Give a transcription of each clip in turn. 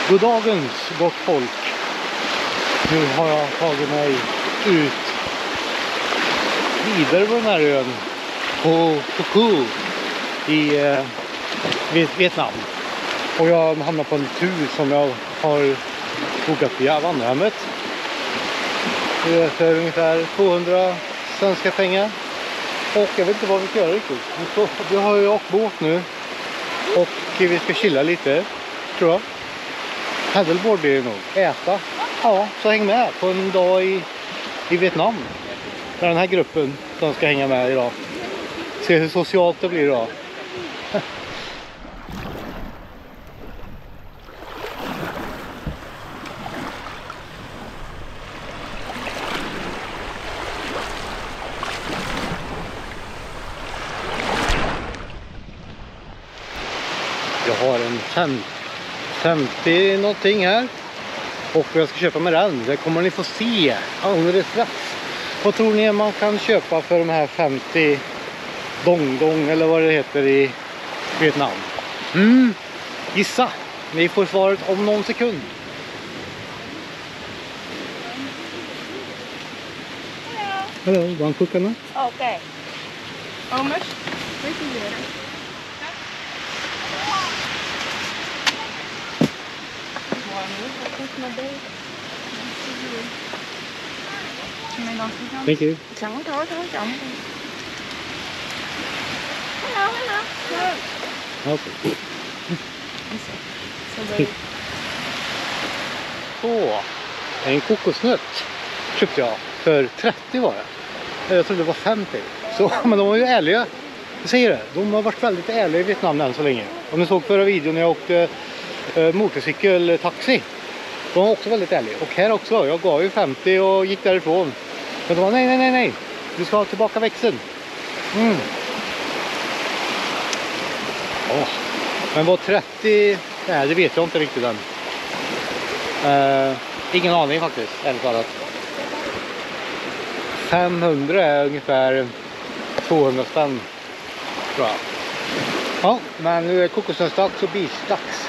God dagens gott folk. Nu har jag tagit mig ut vidare på den här ön på Phu i Vietnam. Och jag hamnar på en tur som jag har bokat via vandrarhemmet. Det är för ungefär 200 svenska pengar. Och jag vet inte vad vi ska göra riktigt. Vi har ju åkt båt nu. Och vi ska chilla lite, tror jag. Paddleboard blir det nog. Äta. Ja, så häng med på en dag i Vietnam. Med den här gruppen som ska hänga med idag. Se hur socialt det blir idag. Jag har en 50 någonting här. Och jag ska köpa med den. Det kommer ni få se alldeles strax. Vad tror ni man kan köpa för de här 50 dong eller vad det heter i Vietnam? Gissa. Ni får svaret om någon sekund. Hello, one coconut? Okay. How much? Thank you. Sẵn thôi trọng. Hello. Okay. Så, en kokosnöt köpte jag för 30 var det. Jag trodde det var 50. Så, men de var ju ärliga. Jag säger det, de har varit väldigt ärliga i Vietnam än så länge. Om ni såg förra videon när jag åkte motorcykeltaxi. De var också väldigt ärliga. Och här också, jag gav ju 50 och gick därifrån. Men de var nej. Du ska ha tillbaka växeln. Men vad 30... Nej, det vet jag inte riktigt än. Ingen aning faktiskt, ärligt talat. 500 är ungefär 200 spänn, tror jag. Ja, men nu är kokosnötsdags och bisdags.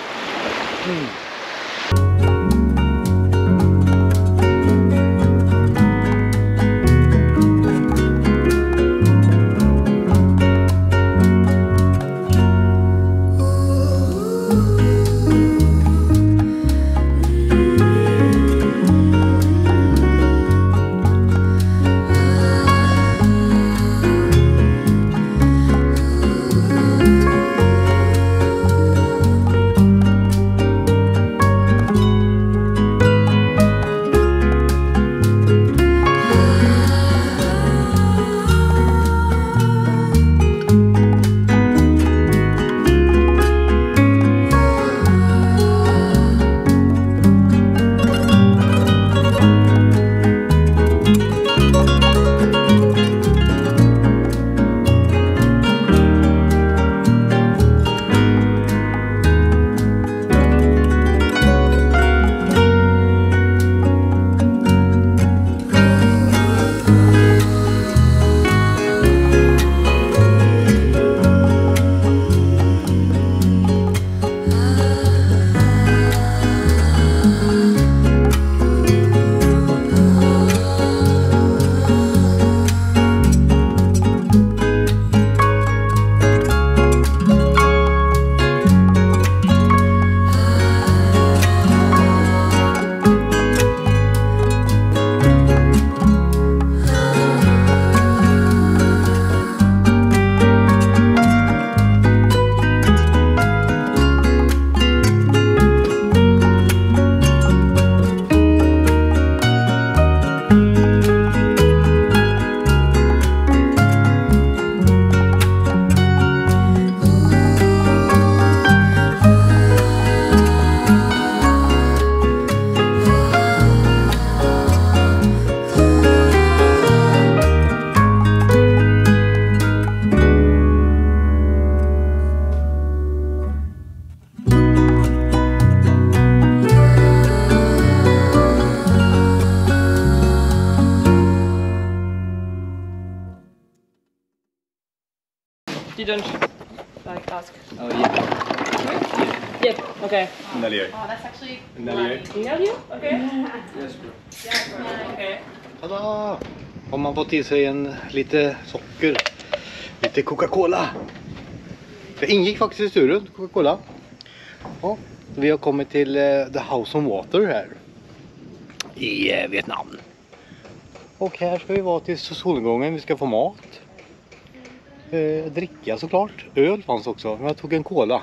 Didn't like ask. Oh yeah. Yes. Okay. Näljer. Oh, that's actually Näljer. Näljer? Okay. Yes, bro. Okay. Tada! Har man fått i sig lite socker, lite Coca-Cola. Det ingick faktiskt i turen, Coca-Cola. Ja, vi har kommit till The House on Water här i Vietnam. Och här ska vi vara till solnedgången, vi ska få mat. Dricka såklart, öl fanns också, men jag tog en cola.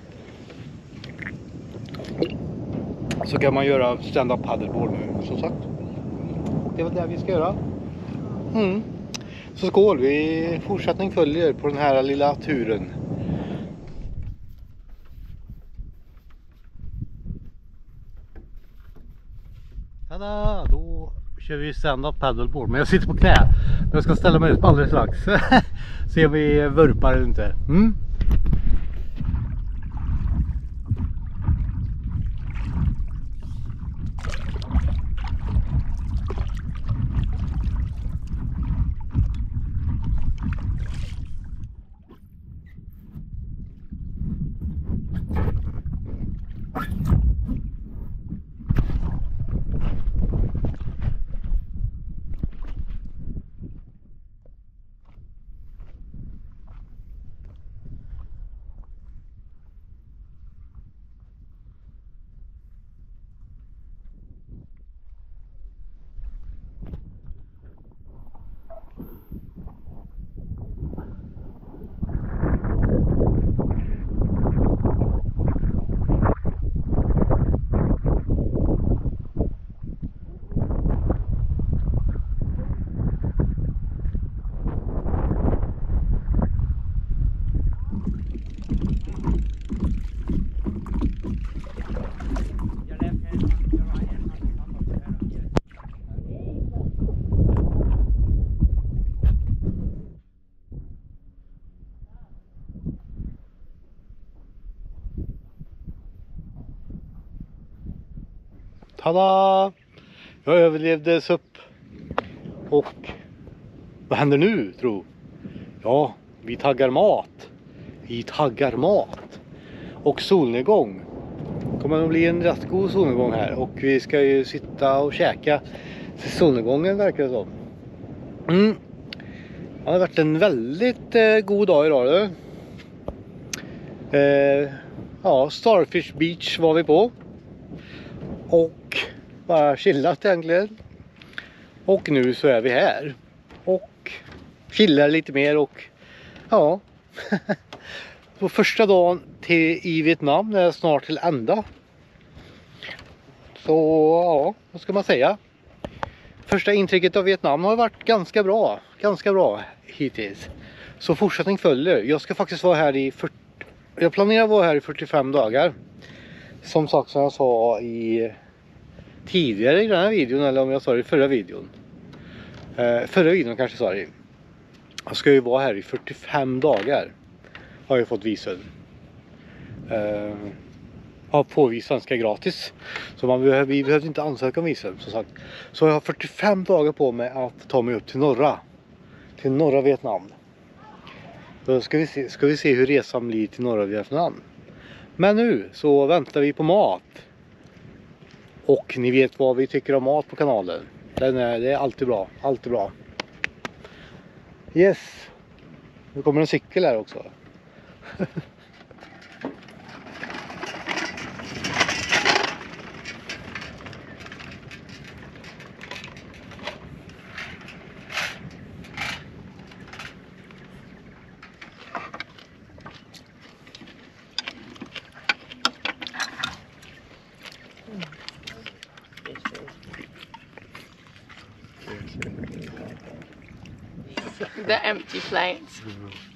Så kan man göra stand-up paddleboard nu, som sagt. Det är väl det vi ska göra. Så skål, vi fortsättning följer på den här lilla turen. Tada, då kör vi stand-up paddleboard. Men jag sitter på knä. Jag ska ställa mig upp alldeles strax. Se om vi vurpar eller inte. Tada! Jag överlevdes upp. Och vad händer nu, tro? Ja, vi taggar mat. Vi taggar mat. Och solnedgång. Det kommer att bli en rätt god solnedgång här. Och vi ska ju sitta och käka till solnedgången, verkar det som. Det har varit en väldigt god dag idag. Ja, Starfish Beach var vi på. Och bara chillat egentligen. Och nu så är vi här. Och chillar lite mer och ja. Så första dagen i Vietnam är snart till ända. Så ja, vad ska man säga? Första intrycket av Vietnam har varit ganska bra. Ganska bra hittills. Så fortsättning följer. Jag ska faktiskt vara här jag planerar att vara här i 45 dagar. Som sagt, som jag sa tidigare i den här videon, eller om jag sa det i förra videon. Förra videon kanske sa det. Jag ska ju vara här i 45 dagar. Har jag fått visum. Har påvis svenska gratis. Så vi behöver inte ansöka om visum, som sagt. Så jag har 45 dagar på mig att ta mig upp till norra Vietnam. Då ska vi se hur resan blir till norra Vietnam. Men nu så väntar vi på mat. Och ni vet vad vi tycker om mat på kanalen. Det är alltid bra. Alltid bra. Yes. Nu kommer en cykel här också. The empty plates.